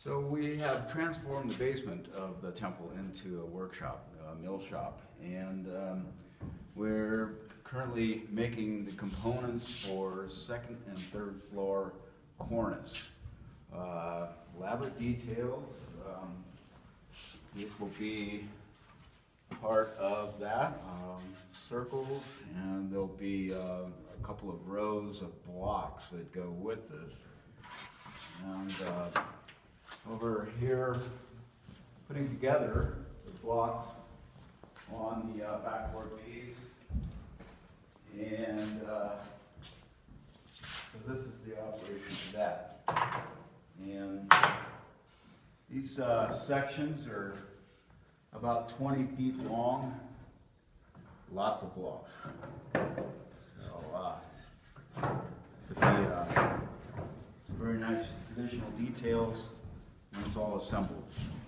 So we have transformed the basement of the temple into a workshop, a mill shop, and we're currently making the components for second and third floor cornice. Elaborate details. This will be part of that. Circles, and there'll be a couple of rows of blocks that go with this. And over here, putting together the blocks on the backboard piece. And so this is the operation of that. And these sections are about 20 feet long, lots of blocks. So this would be very nice traditional details when it's all assembled.